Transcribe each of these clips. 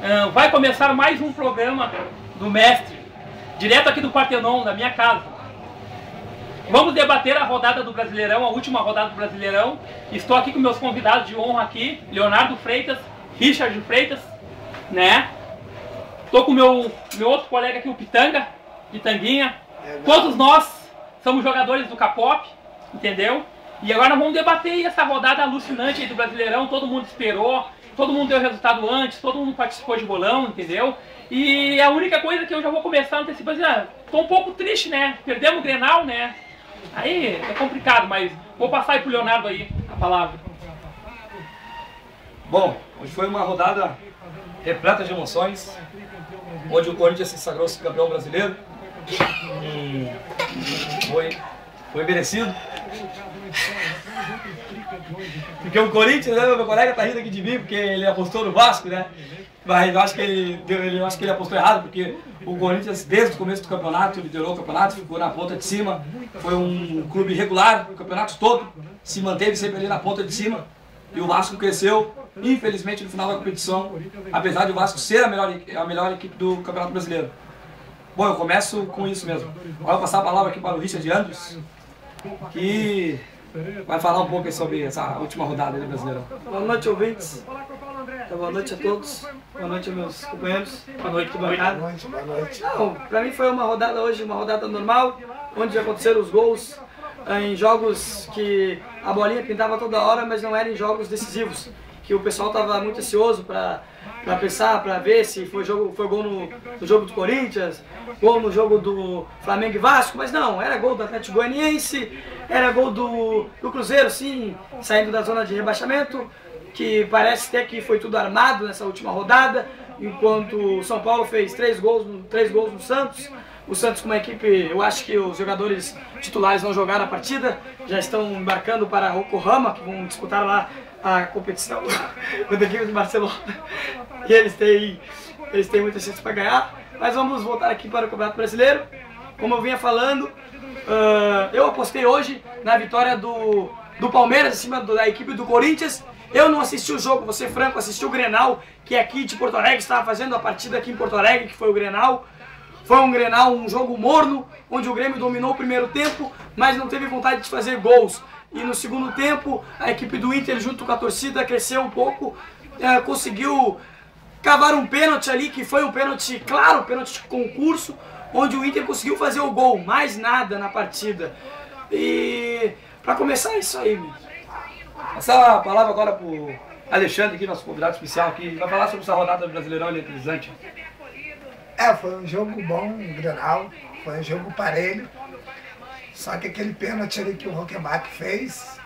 Vai começar mais um programa do Mestre, direto aqui do Partenon, da minha casa. Vamos debater a rodada do Brasileirão, a última rodada do Brasileirão. Estou aqui com meus convidados de honra aqui, Leonardo Freitas, Richard Freitas, né? Estou com meu outro colega aqui, o Pitanguinha. Todos nós somos jogadores do Capop, entendeu? E agora nós vamos debater essa rodada alucinante aí do Brasileirão. Todo mundo esperou, todo mundo deu resultado antes, todo mundo participou de bolão, entendeu? E a única coisa que eu já vou começar antecipando, tô um pouco triste, né? Perdemos o Grenal, né? Aí é complicado, mas vou passar aí pro Leonardo aí a palavra. Bom, hoje foi uma rodada repleta de emoções, onde o Corinthians se sagrou-se campeão brasileiro. Foi merecido. Porque o Corinthians, né, meu colega tá rindo aqui de mim, porque ele apostou no Vasco, né? Mas eu acho que ele apostou errado, porque o Corinthians, desde o começo do campeonato, liderou o campeonato, ficou na ponta de cima. Foi um clube regular, o campeonato todo, se manteve sempre ali na ponta de cima. E o Vasco cresceu, infelizmente, no final da competição, apesar de o Vasco ser a melhor equipe do Campeonato Brasileiro. Bom, eu começo com isso mesmo. Agora eu vou passar a palavra aqui para o Richard Andres, que vai falar um pouco sobre essa última rodada do Brasileirão. Boa noite, ouvintes. Boa noite a todos. Boa noite aos meus companheiros. Boa noite, bancada. Boa noite. Não, pra mim foi uma rodada hoje, uma rodada normal, onde aconteceram os gols em jogos que a bolinha pintava toda hora, mas não eram em jogos decisivos. Que o pessoal estava muito ansioso para pensar, para ver se foi gol no jogo do Corinthians, gol no jogo do Flamengo e Vasco, mas não, era gol do Atlético Goianiense, era gol do Cruzeiro, sim, saindo da zona de rebaixamento, que parece até que foi tudo armado nessa última rodada, enquanto o São Paulo fez 3 gols no Santos. O Santos, com uma equipe, eu acho que os jogadores titulares não jogaram a partida, já estão embarcando para Yokohama, que vão disputar lá a competição com a equipe do Barcelona. E eles têm muita chance para ganhar. Mas vamos voltar aqui para o Campeonato Brasileiro. Como eu vinha falando, eu apostei hoje na vitória do Palmeiras em cima da equipe do Corinthians. Eu não assisti o jogo, vou ser franco, assisti o Grenal, que aqui de Porto Alegre, estava fazendo a partida aqui em Porto Alegre, que foi o Grenal. Foi um Grenal, um jogo morno, onde o Grêmio dominou o primeiro tempo, mas não teve vontade de fazer gols. E no segundo tempo, a equipe do Inter, junto com a torcida, cresceu um pouco, conseguiu cavar um pênalti ali, que foi um pênalti, claro, um pênalti de concurso, onde o Inter conseguiu fazer o gol, mais nada na partida. E para começar é isso aí, mesmo. Passar a palavra agora para o Alexandre, aqui, nosso convidado especial, que vai falar sobre essa rodada do Brasileirão eletrizante. Foi um jogo bom, um Grenal, foi um jogo parelho. Só que aquele pênalti ali que o Rockenbach fez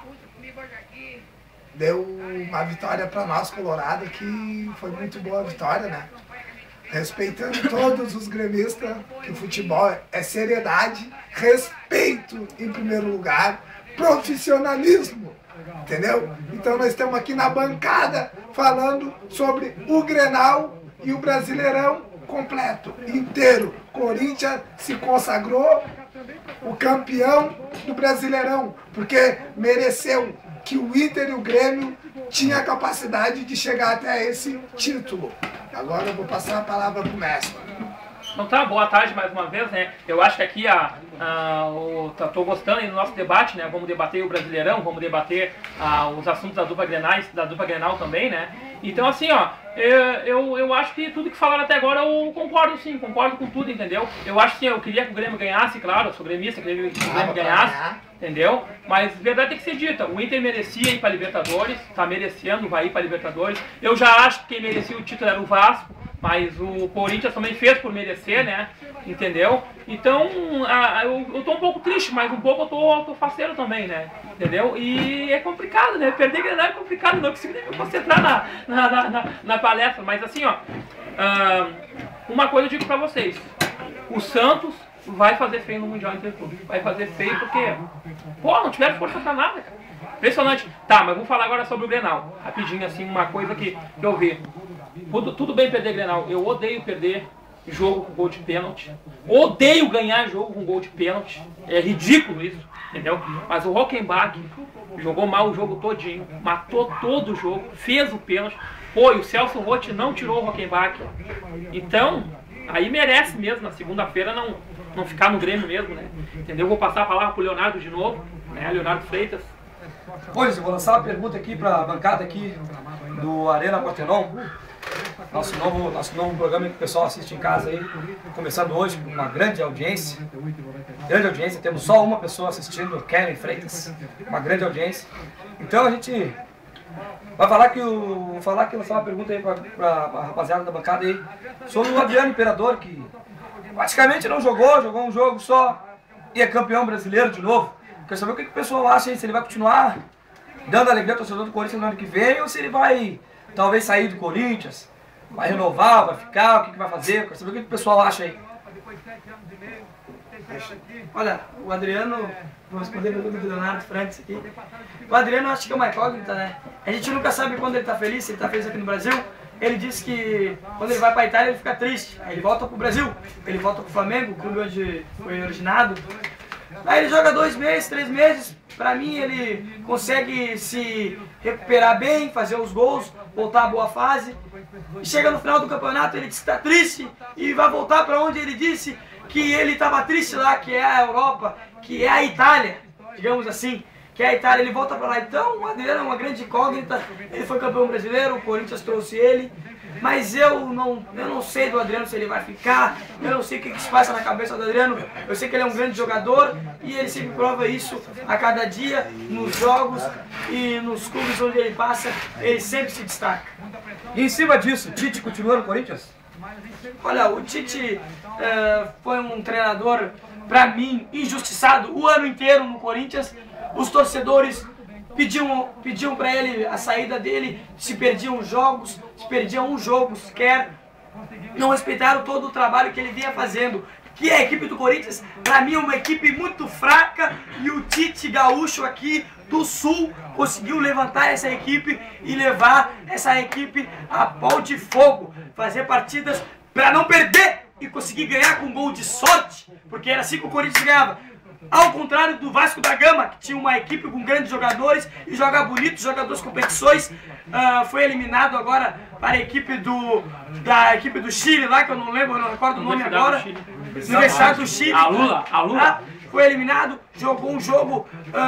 deu uma vitória para nós, Colorado, que foi muito boa a vitória, né? Respeitando todos os gremistas, que o futebol é seriedade, respeito em primeiro lugar, profissionalismo, entendeu? Então nós estamos aqui na bancada falando sobre o Grenal e o Brasileirão completo, inteiro. Corinthians se consagrou o campeão do Brasileirão, porque mereceu, que o Inter e o Grêmio tinham a capacidade de chegar até esse título. Agora eu vou passar a palavra para o mestre. Então tá, boa tarde mais uma vez, né? Eu acho que aqui tô gostando do nosso debate, né? Vamos debater o Brasileirão, vamos debater os assuntos da dupla Grenal também, né? Então assim, ó, eu acho que tudo que falaram até agora eu concordo sim, concordo com tudo, entendeu? Eu acho que eu queria que o Grêmio ganhasse, claro, eu sou gremista, queria que o Grêmio ganhasse, entendeu? Mas verdade tem que ser dita, o Inter merecia ir para Libertadores, tá merecendo, vai ir para Libertadores. Eu já acho que quem merecia o título era o Vasco, mas o Corinthians também fez por merecer, né? Entendeu? Então, eu tô um pouco triste, mas um pouco eu tô faceiro também, né? Entendeu? E é complicado, né? Perder Grenal é complicado, não consigo nem me concentrar na palestra. Mas assim, ó, uma coisa eu digo pra vocês. O Santos vai fazer feio no Mundial Interclube. Vai fazer feio porque, não tiveram força pra nada, cara. Impressionante. Tá, mas vamos falar agora sobre o Grenal. Rapidinho, assim, uma coisa que eu vi. Tudo bem perder Grenal. Eu odeio perder jogo com gol de pênalti. Odeio ganhar jogo com gol de pênalti. É ridículo isso, entendeu? Mas o Rockenbach jogou mal o jogo todinho, matou todo o jogo, fez o pênalti. Pô, e o Celso Roth não tirou o Rockenbach. Então, aí merece mesmo, na segunda-feira, não ficar no Grêmio mesmo, né? Entendeu? Vou passar a palavra pro Leonardo de novo, né? Leonardo Freitas. Pois, eu vou lançar uma pergunta aqui para a bancada aqui do Arena Portenon. Nosso novo programa que o pessoal assiste em casa aí, começando hoje com uma grande audiência. Grande audiência, temos só uma pessoa assistindo, Kellen Freitas, uma grande audiência. Então a gente vai falar lançar uma pergunta aí para a rapaziada da bancada aí sobre o Adriano Imperador, que praticamente não jogou um jogo só e é campeão brasileiro de novo. Quero saber o que o pessoal acha aí, se ele vai continuar dando alegria ao torcedor do Corinthians no ano que vem ou se ele vai talvez sair do Corinthians, vai renovar, vai ficar, o que vai fazer. Quero saber o que o pessoal acha aí. Olha, o Adriano, vou responder a pergunta do Leonardo Frantes aqui. O Adriano acho que é uma incógnita, né? A gente nunca sabe quando ele tá feliz, se ele tá feliz aqui no Brasil. Ele disse que quando ele vai pra Itália ele fica triste. Aí ele volta pro Brasil, ele volta pro Flamengo, o clube onde foi originado. Aí ele joga 2 meses, 3 meses. Pra mim ele consegue se recuperar bem, fazer os gols, voltar à boa fase. E chega no final do campeonato, ele diz que tá triste e vai voltar pra onde ele disse que ele estava triste lá, que é a Europa, que é a Itália, digamos assim, que é a Itália, ele volta para lá. Então o Adriano é uma grande incógnita, ele foi campeão brasileiro, o Corinthians trouxe ele, mas eu não sei do Adriano se ele vai ficar, eu não sei o que se passa na cabeça do Adriano, eu sei que ele é um grande jogador e ele sempre prova isso a cada dia, nos jogos e nos clubes onde ele passa, ele sempre se destaca. E em cima disso, Tite continua no Corinthians? Olha, o Tite foi um treinador, pra mim, injustiçado o ano inteiro no Corinthians. Os torcedores pediam pra ele a saída dele, se perdiam jogos, se perdiam um jogo sequer. Não respeitaram todo o trabalho que ele vinha fazendo. Que a equipe do Corinthians, pra mim, é uma equipe muito fraca e o Tite gaúcho aqui do Sul conseguiu levantar essa equipe e levar essa equipe a pau de fogo, fazer partidas para não perder e conseguir ganhar com gol de sorte, porque era assim que o Corinthians ganhava. Ao contrário do Vasco da Gama, que tinha uma equipe com grandes jogadores e joga bonito, joga 2 competições, foi eliminado agora para a equipe do Chile lá, que eu não lembro, eu não recordo o nome agora. Universidade do Chile. A Lula. Foi eliminado, jogou um jogo,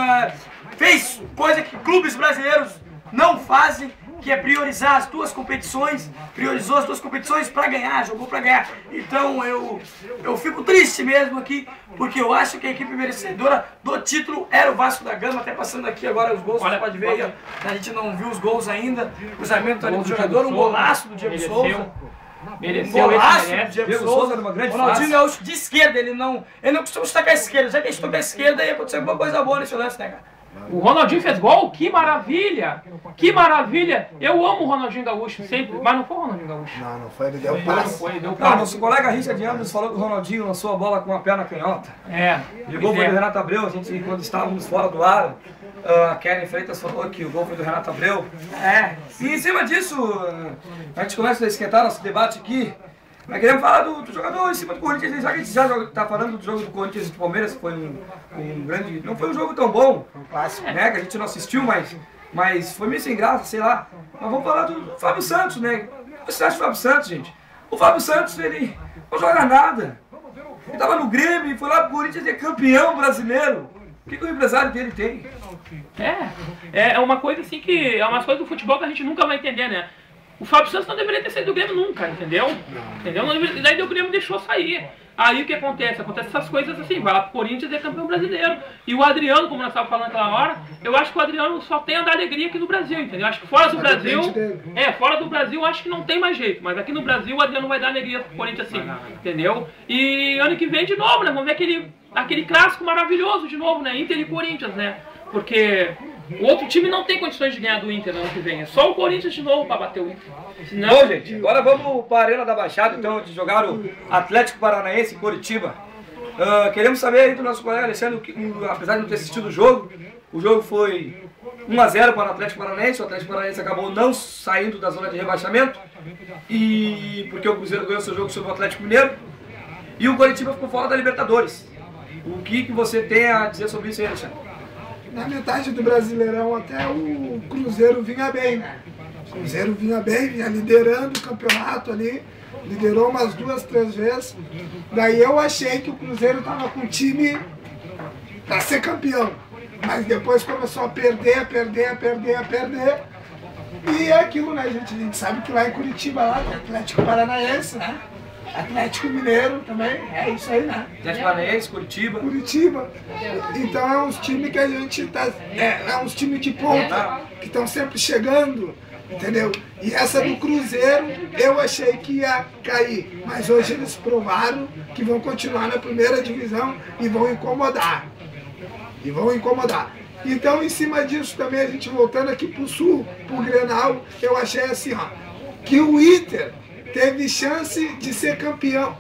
fez coisa que clubes brasileiros não fazem, que é priorizar as 2 competições, priorizou as 2 competições para ganhar, jogou para ganhar. Então eu fico triste mesmo aqui, porque eu acho que a equipe merecedora do título era o Vasco da Gama, até passando aqui agora os gols, você pode ver aí, ó, a gente não viu os gols ainda, cruzamento ali do jogador, um golaço do Diego Souza. Mereceu Diego Souza era uma grande Ronaldinho Gaúcho de esquerda, ele não costuma destacar a esquerda, já que ele estou a esquerda ia acontecer alguma coisa boa nesse lance, né, cara? O Ronaldinho fez gol? Que maravilha! Que maravilha! Eu amo o Ronaldinho Gaúcho sempre, mas não foi o Ronaldinho Gaúcho. Não foi, ele deu passe. Nosso colega Richard Anderson falou que o Ronaldinho lançou a bola com a perna canhota. E o gol foi do Renato Abreu, a gente, quando estávamos fora do ar, a Kellen Freitas falou que o gol foi do Renato Abreu. E em cima disso, a gente começa a esquentar nosso debate aqui. Nós queremos falar do jogador em cima do Corinthians, já que a gente já está falando do jogo do Corinthians e do Palmeiras, que foi um grande... Não foi um jogo tão bom, né, que a gente não assistiu, mas foi meio sem graça, sei lá. Mas vamos falar do Fábio Santos, né? O que você acha do Fábio Santos, gente? O Fábio Santos, ele não joga nada. Ele estava no Grêmio e foi lá pro Corinthians e é campeão brasileiro. O que o empresário dele tem? É uma coisa assim que... É uma coisa do futebol que a gente nunca vai entender, né? O Fábio Santos não deveria ter saído do Grêmio nunca, entendeu? Daí o Grêmio deixou sair. Aí o que acontece? Acontece essas coisas assim, vai lá pro Corinthians e é campeão brasileiro. E o Adriano, como nós estávamos falando naquela hora, eu acho que o Adriano só tem a dar alegria aqui no Brasil, entendeu? Acho que fora do Brasil... fora do Brasil acho que não tem mais jeito. Mas aqui no Brasil o Adriano vai dar alegria pro Corinthians assim, entendeu? E ano que vem de novo, né? Vamos ver aquele clássico maravilhoso de novo, né? Inter e Corinthians, né? Porque o outro time não tem condições de ganhar do Inter no ano que vem. É só o Corinthians de novo para bater o Inter. Senão... Bom, gente, agora vamos para a Arena da Baixada, então, de jogar o Atlético Paranaense em Curitiba. Queremos saber aí do nosso colega Alexandre, apesar de não ter assistido o jogo foi 1-0 para o Atlético Paranaense. O Atlético Paranaense acabou não saindo da zona de rebaixamento, e porque o Cruzeiro ganhou seu jogo sobre o Atlético Mineiro. E o Curitiba ficou fora da Libertadores. O que você tem a dizer sobre isso aí, Alexandre? Na metade do Brasileirão até o Cruzeiro vinha bem, né? O Cruzeiro vinha bem, vinha liderando o campeonato ali, liderou umas 2, 3 vezes. Daí eu achei que o Cruzeiro estava com o time para ser campeão. Mas depois começou a perder. E é aquilo, né, gente? A gente sabe que lá em Curitiba, lá tem Atlético Paranaense, né? Atlético Mineiro também, é isso aí, né? Atlético Paranaense, Curitiba. Então é uns times que a gente tá. É uns times de ponta, que estão sempre chegando, entendeu? E essa do Cruzeiro eu achei que ia cair. Mas hoje eles provaram que vão continuar na primeira divisão e vão incomodar. Então, em cima disso também, a gente voltando aqui pro Sul, pro Grenal, eu achei assim, ó, que o Inter teve chance de ser campeão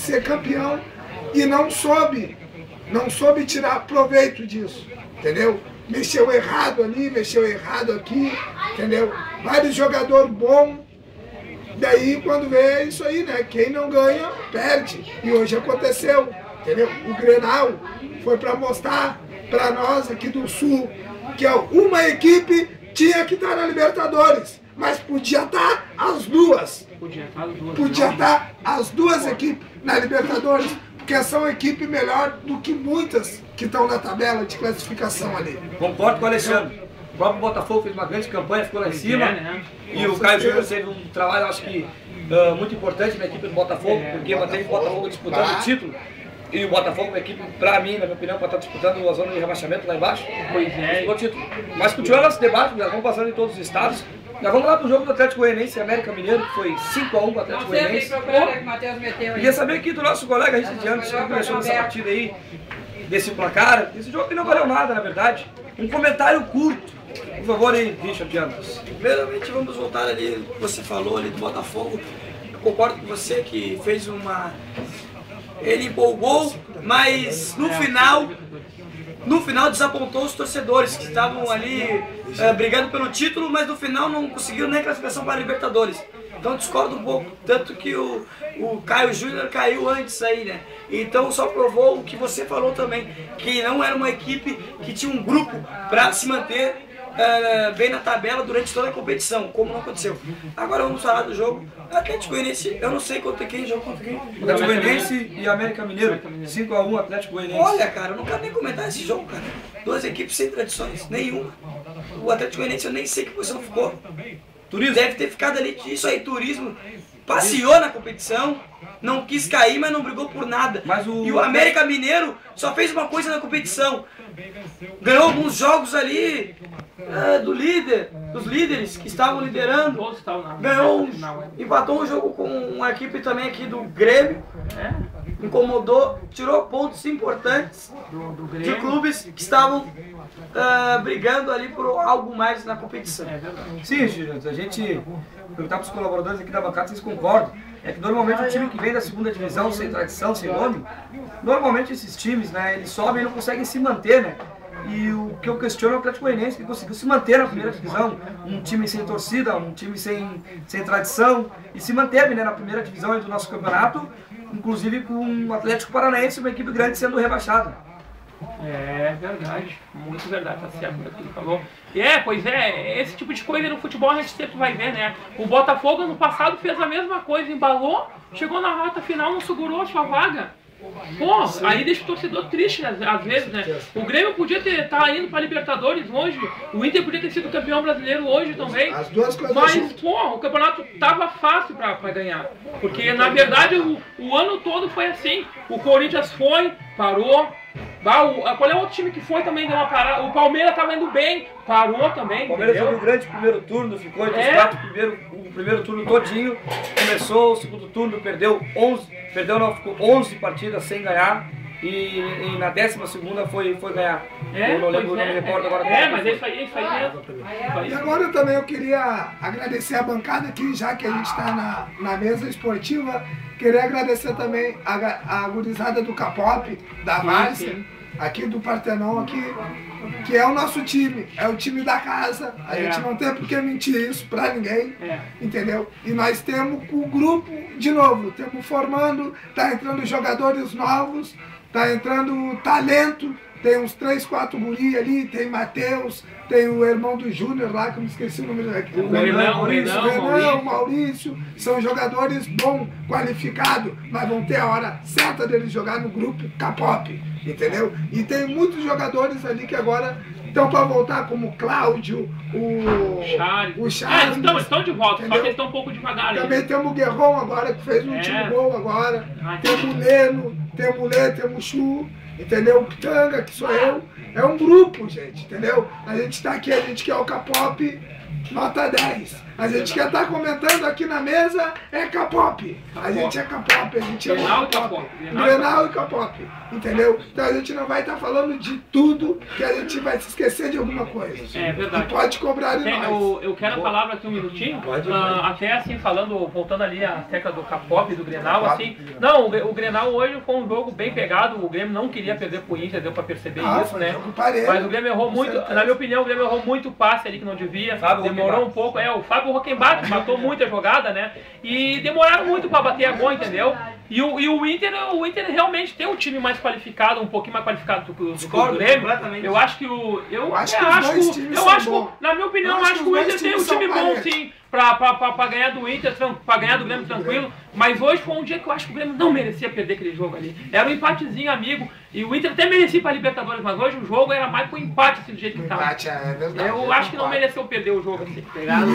e não soube tirar proveito disso, entendeu? Mexeu errado ali, mexeu errado aqui, entendeu? Vários jogadores bons, daí quando vê é isso aí, né? Quem não ganha, perde. E hoje aconteceu, entendeu? O Grenal foi para mostrar para nós aqui do Sul que uma equipe tinha que estar na Libertadores, mas podia estar as duas. Podia estar as duas equipes na Libertadores, porque são equipe melhor do que muitas que estão na tabela de classificação ali. Concordo com o Alexandre. O próprio Botafogo fez uma grande campanha, ficou lá em cima. E o Caio Júnior teve um trabalho, acho que, muito importante na equipe do Botafogo, porque manteve o Botafogo disputando o título. E o Botafogo é uma equipe, pra mim, na minha opinião, para estar disputando a zona de rebaixamento lá embaixo. Pois é. O título. Mas continuando nosso debate, nós vamos passando em todos os estados. Nós vamos lá pro jogo do Atlético Goianiense e América Mineiro, que foi 5 a 1 para o Atlético Goianiense. Queria saber aqui do nosso colega Richard Diante, que começou nessa partida aí, desse placar, desse jogo que não valeu nada, na verdade. Um comentário curto. Por favor aí, Richard Diante. Primeiramente, vamos voltar ali, você falou ali do Botafogo. Eu concordo com você que fez uma... Ele empolgou, mas no final desapontou os torcedores que estavam ali brigando pelo título, mas no final não conseguiram nem classificação para a Libertadores. Então discordo um pouco, tanto que o Caio Júnior caiu antes aí, né? Então só provou o que você falou também, que não era uma equipe que tinha um grupo para se manter bem na tabela durante toda a competição, como não aconteceu. Agora vamos falar do jogo. Atlético Goianiense, eu não sei contra quem, jogo contra quem. Atlético Goianiense e América Mineiro, 5 a 1 Atlético Goianiense. Olha, cara, eu não quero nem comentar esse jogo, cara. Duas equipes sem tradições, nenhuma. O Atlético Goianiense eu nem sei que posição ficou. Turismo? Deve ter ficado ali, isso aí, turismo. Passeou na competição, não quis cair, mas não brigou por nada. E o América Mineiro só fez uma coisa na competição. Ganhou alguns jogos ali dos líderes que estavam liderando. Ganhou, empatou um jogo com uma equipe também aqui do Grêmio. Incomodou, tirou pontos importantes de clubes que estavam brigando ali por algo mais na competição. Sim, Gilberto, a gente perguntar para os colaboradores aqui da bancada, vocês concordam? É que normalmente o time que vem da segunda divisão, sem tradição, sem nome, normalmente esses times, né, eles sobem e não conseguem se manter, né? E o que eu questiono é o Atlético Goianiense, que conseguiu se manter na primeira divisão, um time sem torcida, um time sem tradição, e se manteve, né, na primeira divisão do nosso campeonato, inclusive com o Atlético Paranaense, uma equipe grande sendo rebaixada. É verdade, muito verdade, tá certo o que ele falou. Pois é, esse tipo de coisa no futebol a gente sempre vai ver, né? O Botafogo no passado fez a mesma coisa, embalou, chegou na reta final, não segurou a sua vaga. Pô, aí deixa o torcedor triste às vezes, né? O Grêmio podia estar indo para Libertadores hoje, o Inter podia ter sido campeão brasileiro hoje também. As duas coisas mas, pô, o campeonato tava fácil para ganhar. Porque, na verdade, o ano todo foi assim. O Corinthians foi, parou. Qual é o outro time que foi também deu uma parada? O Palmeiras estava indo bem, parou também. O Palmeiras foi um grande primeiro turno, ficou entre os 4 o primeiro turno todinho. Começou o segundo turno, ficou 11 partidas sem ganhar. E na 12ª foi ganhar. Eu não lembro, não me recordo agora. Mas é isso aí mesmo. E agora também eu queria agradecer a bancada aqui, já que a gente está na mesa esportiva. Queria agradecer também a gurizada do Capop, da Várzea, aqui do Partenon, aqui, que é o nosso time, é o time da casa. A gente não tem por que mentir isso pra ninguém, entendeu? E nós temos o grupo, de novo, estamos formando, tá entrando jogadores novos, tá entrando talento tem uns 3, 4 guri ali, tem Matheus, tem o irmão do Júnior lá, que eu me esqueci o nome dele. O Maurício, são jogadores bons, qualificados, mas vão ter a hora certa deles jogar no grupo K-pop, entendeu? E tem muitos jogadores ali que agora estão para voltar, como o Cláudio, o Charles. Eles estão de volta, entendeu? Só que eles estão um pouco devagar. Também temos o Guerrão agora, que fez o último gol agora. Temos o Leno, temos o Lê, temos o Chu, entendeu? O Pitanga, que sou eu. É um grupo, gente, entendeu? A gente está aqui, a gente quer o K-pop nota 10. A gente quer estar comentando aqui na mesa, é K-pop. A gente é K-pop, a gente é K-pop. Grenal e K-pop, entendeu? Então a gente não vai estar falando de tudo, que a gente vai se esquecer de alguma coisa. É verdade. E pode cobrar de nós. Eu quero a palavra aqui um minutinho. Até assim, voltando ali a tecla do K-pop, do Grenal, assim. Não, o Grenal hoje foi um jogo bem pegado. O Grêmio não queria perder pro Inter, deu pra perceber isso, né? Mas o Grêmio errou muito, na minha opinião, o Grêmio errou muito passe ali que não devia. Demorou um pouco. O Fábio Rockenbach matou muita jogada, né? E demoraram muito para bater a gol, entendeu? E o Inter realmente tem um time mais qualificado, um pouquinho mais qualificado do Grêmio. Eu acho que na minha opinião, eu acho que o Inter tem um time bom, sim, pra ganhar do Inter, pra ganhar do Grêmio tranquilo. Mas hoje foi um dia que eu acho que o Grêmio não merecia perder aquele jogo ali. Era um empatezinho amigo. E o Inter até merecia para a Libertadores, mas hoje o jogo era mais pro empate, assim, do jeito que estava. Eu acho que não mereceu perder o jogo assim.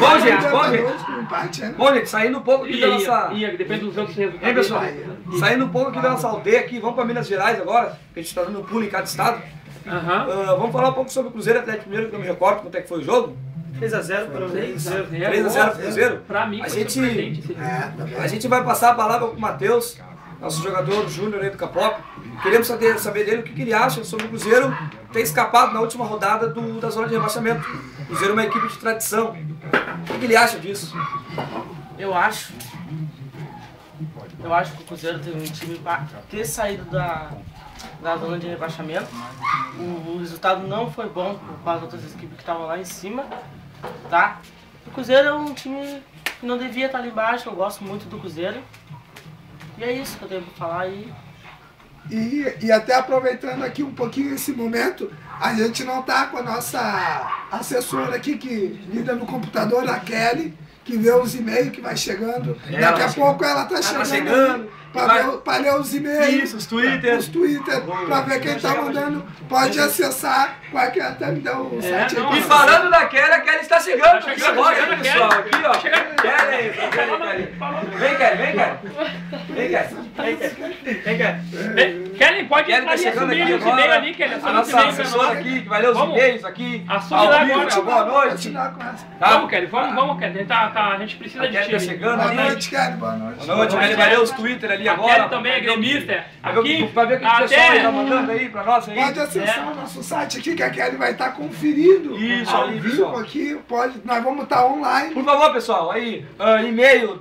Bom, gente, saindo um pouco aqui da nossa... depende dos outros resultados. Hein, pessoal? Saindo um pouco aqui da nossa aldeia aqui, vamos para Minas Gerais agora, que a gente está dando um pulo em cada estado. Vamos falar um pouco sobre o Cruzeiro Atlético Mineiro, que eu me recordo quanto é que foi o jogo. 3x0 para o 3x0 pro Cruzeiro. Pra mim, a gente vai passar a palavra pro Matheus, nosso jogador júnior aí do K-pop. Queremos saber dele o que ele acha sobre o Cruzeiro ter escapado na última rodada da zona de rebaixamento. O Cruzeiro é uma equipe de tradição. O que ele acha disso? Eu acho que o Cruzeiro tem um time para ter saído da zona de rebaixamento. O resultado não foi bom para as outras equipes que estavam lá em cima, tá? O Cruzeiro é um time que não devia estar ali embaixo. Eu gosto muito do Cruzeiro. E é isso que eu tenho para falar aí. E até aproveitando aqui um pouquinho esse momento, a gente não tá com a nossa assessora aqui que lida no computador, a Kelly, que vê os e-mails que vai chegando. Daqui a pouco ela tá chegando para ler os e-mails. Isso, os Twitter. Para ver quem tá mandando. Pode acessar, qualquer até me dá o site aí. E falando da Kelly, a Kelly está chegando. Agora, pessoal. Aqui, ó. Kelly. Vem, Kelly. Kelly, pode assumir os e-mails ali, Kelly. A nossa assessora aqui, que vai ler os e-mails aqui. Assume lá agora. Boa noite. Vamos, Kelly. Vamos, Kelly. A gente precisa de time. Boa noite, Kelly. Boa noite. Boa noite, Kelly. Vai ler os Twitter ali agora. A Kelly também é gremista. Aqui, pra ver o que o pessoal está mandando aí pra nós. Pode acessar o nosso site aqui, que a Kelly vai estar conferindo. Isso, ao aí, vivo pessoal. Aqui. Nós vamos estar online. Por favor, pessoal, aí, e-mail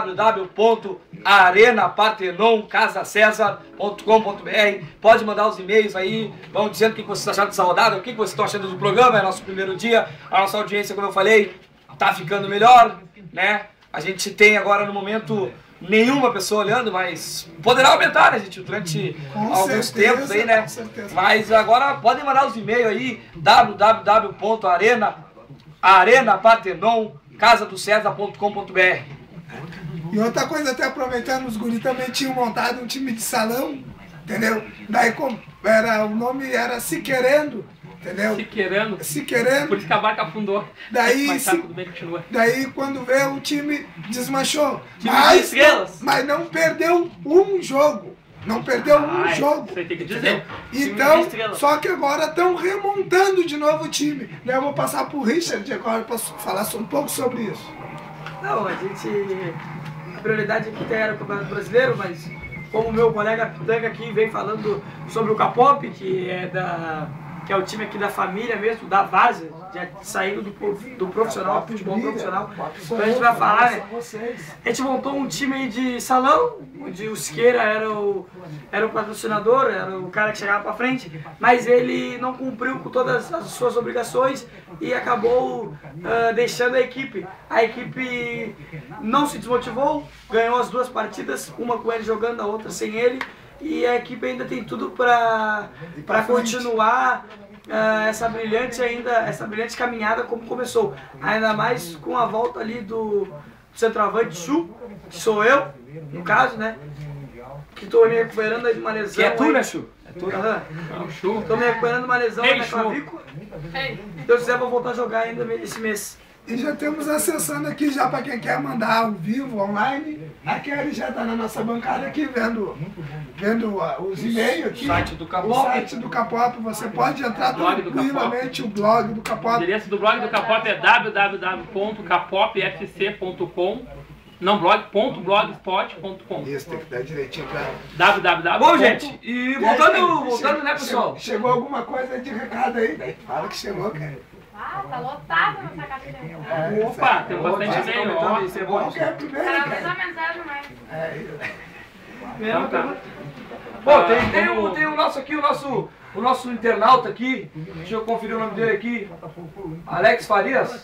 www.arenapartenoncasacesar.com.br. Pode mandar os e-mails aí, vão dizendo o que vocês acharam dessa rodada, o que vocês estão achando do programa. É nosso primeiro dia, a nossa audiência, como eu falei, tá ficando melhor, né? A gente tem agora no momento nenhuma pessoa olhando, mas poderá aumentar, né, gente, durante alguns tempos aí, né? Mas agora podem mandar os e-mails aí, www.arenapartenoncasacesar.com.br. E outra coisa, até aproveitando, os guris também tinham montado um time de salão, entendeu? Daí o nome era Se Querendo, entendeu? Se Querendo. Por isso que a barca afundou. Daí, mas tá, tudo bem, continua. Daí quando veio o time desmanchou. Mas não perdeu um jogo. Não perdeu um jogo. Você tem que dizer. Então, só que agora estão remontando de novo o time. Daí eu vou passar pro Richard agora para falar um pouco sobre isso. Não, a prioridade aqui era o Campeonato Brasileiro, mas como o meu colega Pitanga aqui vem falando sobre o K-pop, que é o time aqui da família mesmo, da várzea, já saindo do profissional, futebol profissional. Então a gente vai falar, né? A gente montou um time aí de salão, onde o Siqueira era o patrocinador, era o cara que chegava pra frente, mas ele não cumpriu com todas as suas obrigações e acabou deixando a equipe. A equipe não se desmotivou, ganhou as duas partidas, uma com ele jogando, a outra sem ele. e a equipe ainda tem tudo para continuar essa brilhante caminhada como começou. Ainda mais com a volta ali do centroavante Chu, que sou eu, no caso, né? Que estou me recuperando aí de uma lesão. Que é tu, né, Chu? Estou me recuperando de uma lesão na clavícula. Se Deus quiser, vou voltar a jogar ainda esse mês. E já temos acessando aqui já para quem quer mandar ao vivo, online. A Kelly já está na nossa bancada aqui vendo os e-mails aqui. O site do Capop. O site do Capop, você pode entrar tranquilamente, o blog do Capop. O endereço do blog do Capop é www.capopfc.com. Não, blog.blogspot.com. Isso, tem que dar direitinho pra... www. Bom, gente, e voltando, né, pessoal? Chegou alguma coisa de recado aí? Fala que chegou, cara. Ah, tá lotado nessa caixinha. Opa, tem bastante e-mail, ó. Isso é bom. Qual que é a primeira, Cada cara? vez a mensagem mais. Então tá. Bom, tem o nosso aqui, o nosso internauta aqui. Deixa eu conferir o nome dele aqui. Alex Farias.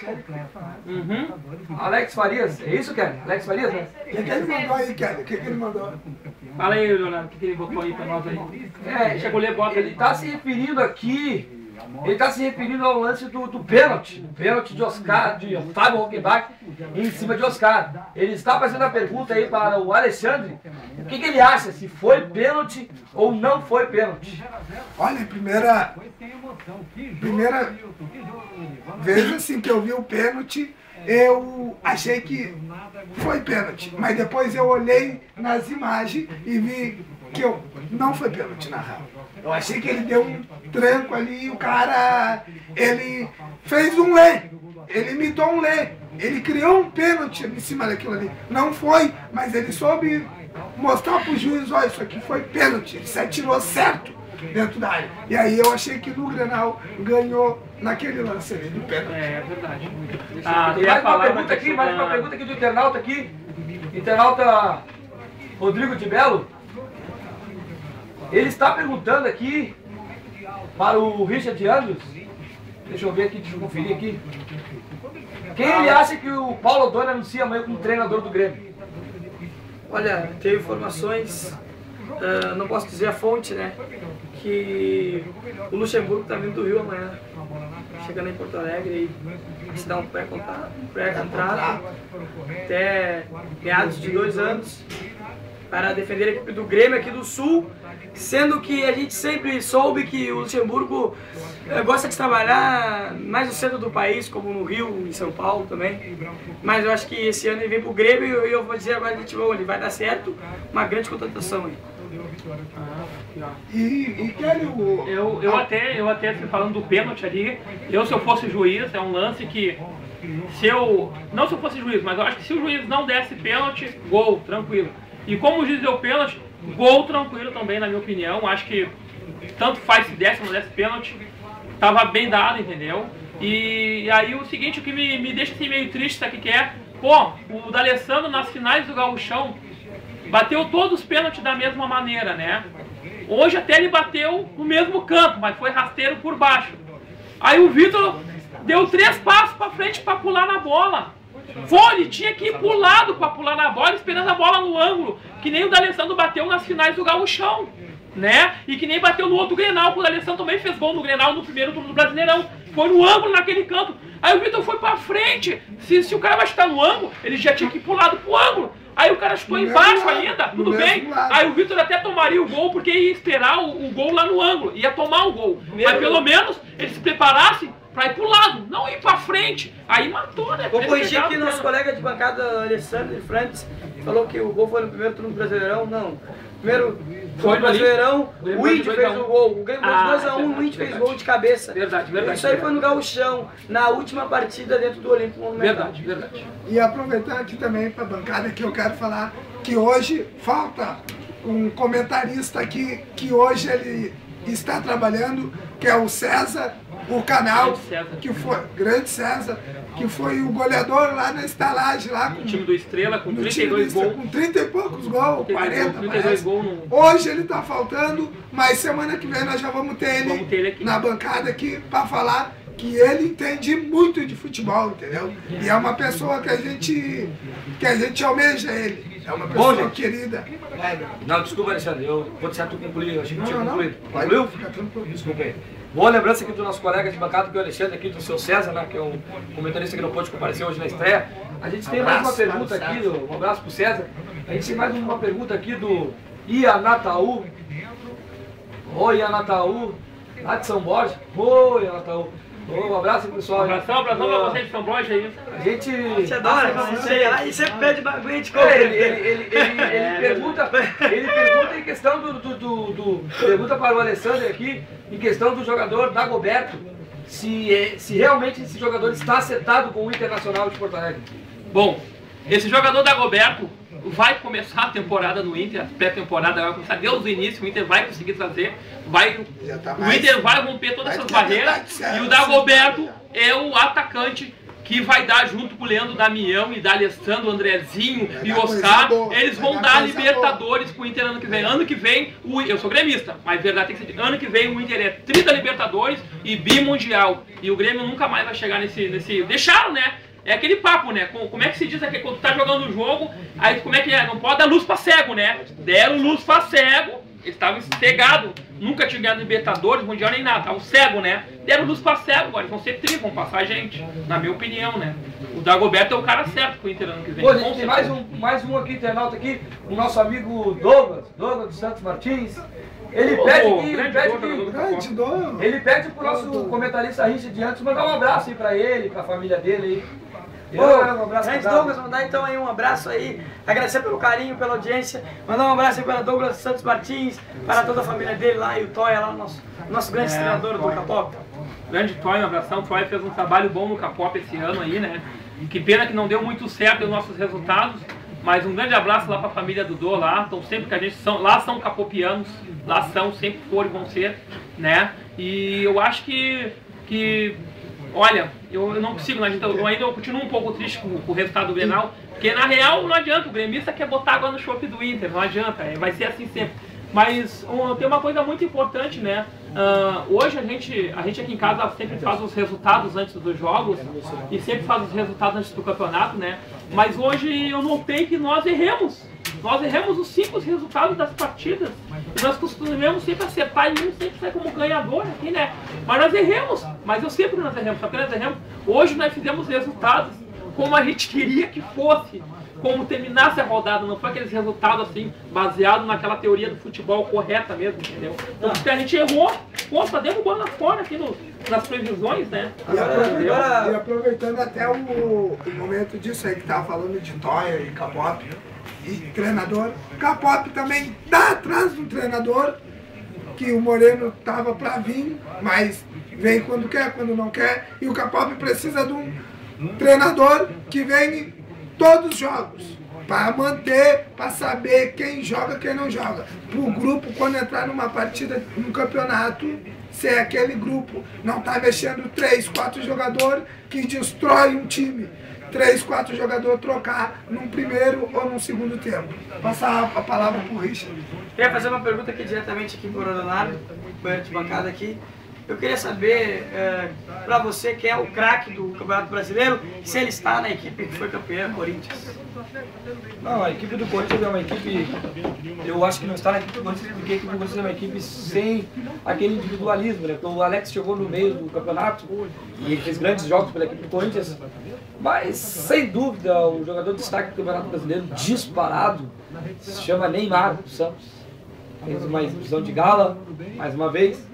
Alex Farias, é isso, Kelly? Alex Farias, né? O que ele mandou aí, Kelly? O que ele mandou? Fala aí, Leonardo, o que ele botou aí pra nós aí? Chegou a ler, bota. Ele tá se referindo aqui. Ele está se referindo ao lance do pênalti. O pênalti de Otávio Rockenbach em cima de Oscar. Ele está fazendo a pergunta aí para o Alexandre. O que ele acha? Se foi pênalti ou não foi pênalti? Olha, primeira vez assim que eu vi o pênalti, eu achei que foi pênalti. Mas depois eu olhei nas imagens e vi que não foi pênalti na real. Eu achei que ele deu um tranco ali e o cara, ele fez um lê, ele imitou um lê, ele criou um pênalti em cima daquilo ali. Não foi, mas ele soube mostrar pro juiz, olha, isso aqui foi pênalti, ele se atirou certo dentro da área. E aí eu achei que no Grenal ganhou naquele lance ali do pênalti. É verdade. Tem mais uma pergunta aqui, do internauta aqui. Internauta Rodrigo de Belo. Ele está perguntando aqui para o Richard Andrews. Deixa eu ver aqui, deixa eu conferir aqui. Quem ele acha que o Paulo Odoni anuncia amanhã como treinador do Grêmio? Olha, tem informações, não posso dizer a fonte, né? Que o Luxemburgo está vindo do Rio amanhã. Chegando em Porto Alegre e se dá um pré-contrato até meados de 2 anos para defender a equipe do Grêmio aqui do Sul, sendo que a gente sempre soube que o Luxemburgo gosta de trabalhar mais no centro do país, como no Rio, em São Paulo também. Mas eu acho que esse ano ele vem pro Grêmio e eu vou dizer agora, ele vai dar certo, uma grande contratação aí. E Kelly, Eu até assim, falando do pênalti ali, se eu fosse juiz, é um lance que não se eu fosse juiz, mas eu acho que se o juiz não desse pênalti, gol, tranquilo. E como o juiz deu pênalti, gol tranquilo também, na minha opinião. Acho que tanto faz se desse ou não desse pênalti, tava bem dado, entendeu? E aí o seguinte, o que me deixa assim meio triste, sabe o que é? Pô, o D'Alessandro nas finais do Gauchão bateu todos os pênaltis da mesma maneira, né? Hoje até ele bateu no mesmo canto, mas foi rasteiro por baixo. Aí o Vitor deu 3 passos pra frente pra pular na bola. Ele tinha que ir pro lado pra pular na bola, esperando a bola no ângulo, que nem o D'Alessandro bateu nas finais do Gauchão, né? E que nem bateu no outro Grenal, que o D'Alessandro também fez gol no Grenal no primeiro turno do Brasileirão. Foi no ângulo naquele canto. Aí o Vitor foi pra frente. Se o cara vai chutar no ângulo, ele já tinha que ir pro lado pro ângulo. Aí o cara chutou embaixo ainda, tudo bem. Aí o Vitor até tomaria o gol, porque ia esperar o gol lá no ângulo, ia tomar o gol. Mas pelo menos ele se preparasse pra ir pro lado, não ir pra frente. Aí matou, né? Vou corrigir aqui nosso colega de bancada, Alexandre Frantes, falou que o gol foi no primeiro turno do Brasileirão. Não. Primeiro foi no Brasileirão, o Indy fez o gol. O Grêmio 2x1, o Indy fez gol de cabeça. Verdade. Isso aí foi no Gauchão, na última partida dentro do Olímpico Monumental. Verdade. E aproveitando aqui também para a bancada que eu quero falar que hoje falta um comentarista aqui que hoje ele está trabalhando, que é o César, o canal, que foi grande César, que foi o goleador lá na estalagem lá com o time do Estrela com 32 gols. Com 30 e poucos gols, 40, 32 gols Hoje ele tá faltando, mas semana que vem nós já vamos ter ele aqui na bancada aqui para falar que ele entende muito de futebol, entendeu? E é uma pessoa que a gente almeja ele. É uma Bom, pessoa gente. querida. Não, desculpa, Alexandre, eu vou deixar tu concluir, eu achei que tinha Não, não. concluído. Pode Concluiu? ficar tranquilo. Desculpa aí. Boa lembrança aqui do nosso colega de bancada, que é o Alexandre, aqui do seu César, né, que é um comentarista que não pôde comparecer hoje na estreia. A gente tem mais uma pergunta aqui, um abraço pro César. A gente tem mais uma pergunta aqui do Ianataú. Oi, Ianataú, lá de São Borja. Oi, Ianataú. Um abraço aí, pessoal. Abração pra vocês de São Borja aí. A gente... Você adora quando você chega lá e você pede bagulho de coco. Ele pergunta em questão pergunta para o Alessandro aqui, em questão do jogador Dagoberto, se realmente esse jogador está acertado com o Internacional de Porto Alegre. Bom, esse jogador Dagoberto vai começar a temporada no Inter, a pré-temporada vai começar desde o início, o Inter vai conseguir trazer, Já tá o mais- Inter vai romper todas vai essas ter a barreiras verdade certa, e o sim, Dagoberto tá. é o atacante que vai dar junto com o Leandro Damião e da Alessandro, Andrezinho Vai e dar coisa Oscar, boa, eles vai vão dar dar coisa Libertadores pro Inter ano que vem. Ano que vem, eu sou gremista, mas verdade tem que ser, ano que vem o Inter é 30 Libertadores e bimundial. E o Grêmio nunca mais vai chegar nesse... Deixaram, né? É aquele papo, né? Como é que se diz aqui, quando tu tá jogando o jogo, aí como é que é? Não pode dar luz pra cego, né? Deram luz pra cego, eles estavam cegados, nunca tinham ganhado Libertadores, Mundial nem nada, estavam cego, né? Deram luz pra cego, agora eles vão ser tri, vão passar a gente, na minha opinião, né? O Dagoberto é o cara certo pro Inter ano que vem. Pô, gente, tem mais um aqui, internauta aqui, o nosso amigo Douglas dos Santos Martins. Ele Grande dono. Ele pede pro nosso comentarista Richard antes mandar um abraço aí pra ele, pra família dele aí. Um abraço, grande Douglas, mandar então aí um abraço aí, agradecer pelo carinho, pela audiência, mandar um abraço aí para Douglas Santos Martins, para toda a família dele lá e o Toya lá, nosso grande treinador do Capop. Grande Toy, um abração. O Toy fez um trabalho bom no Capop esse ano aí, né? Que pena que não deu muito certo os nossos resultados, mas um grande abraço lá pra família do Dô lá, então sempre que a gente lá são capopianos, lá sempre foram e vão ser, né? E eu acho que olha, eu não consigo, né? Eu continuo um pouco triste com o resultado do Grenal, porque na real não adianta, o gremista quer botar água no chope do Inter, não adianta, vai ser assim sempre. Mas tem uma coisa muito importante, né? Hoje a gente aqui em casa sempre faz os resultados antes dos jogos e sempre faz os resultados antes do campeonato, né? Mas hoje eu notei que nós erramos. Nós erramos os 5 resultados das partidas. E nós costumamos sempre acertar e sempre sair como ganhador aqui, né? Mas nós erramos. Mas eu sempre nós erramos. Só que nós erramos. Hoje nós fizemos resultados como a gente queria que fosse. Como terminasse a rodada. Não foi aqueles resultados assim, baseados naquela teoria do futebol correta mesmo, entendeu? Então porque a gente errou. Pô, tá derrubando lá fora aqui nas previsões, né? E aproveitando até o momento disso aí que tava falando de Toya e Capop e treinador, Capop também tá atrás do treinador, que o Moreno tava pra vir, mas vem quando quer, quando não quer, e o Capop precisa de um treinador que vem em todos os jogos, para manter, para saber quem joga, quem não joga. Para o grupo, quando entrar numa partida, no campeonato, ser aquele grupo, não tá mexendo 3, 4 jogadores que destrói um time. 3, 4 jogadores trocar num primeiro ou num segundo tempo. Passar a palavra para o Richard. Queria fazer uma pergunta aqui diretamente aqui para o Leonardo, companheiro de bancada aqui. Eu queria saber, para você, que é o craque do Campeonato Brasileiro, se ele está na equipe que foi campeã, Corinthians. Não, a equipe do Corinthians é uma equipe, eu acho que não está na equipe do Corinthians, porque a equipe do Corinthians é uma equipe sem aquele individualismo, né? Então, o Alex chegou no meio do campeonato e ele fez grandes jogos pela equipe do Corinthians, mas sem dúvida o jogador de destaque do Campeonato Brasileiro, disparado, se chama Neymar dos Santos. Fez uma exibição de gala, mais uma vez.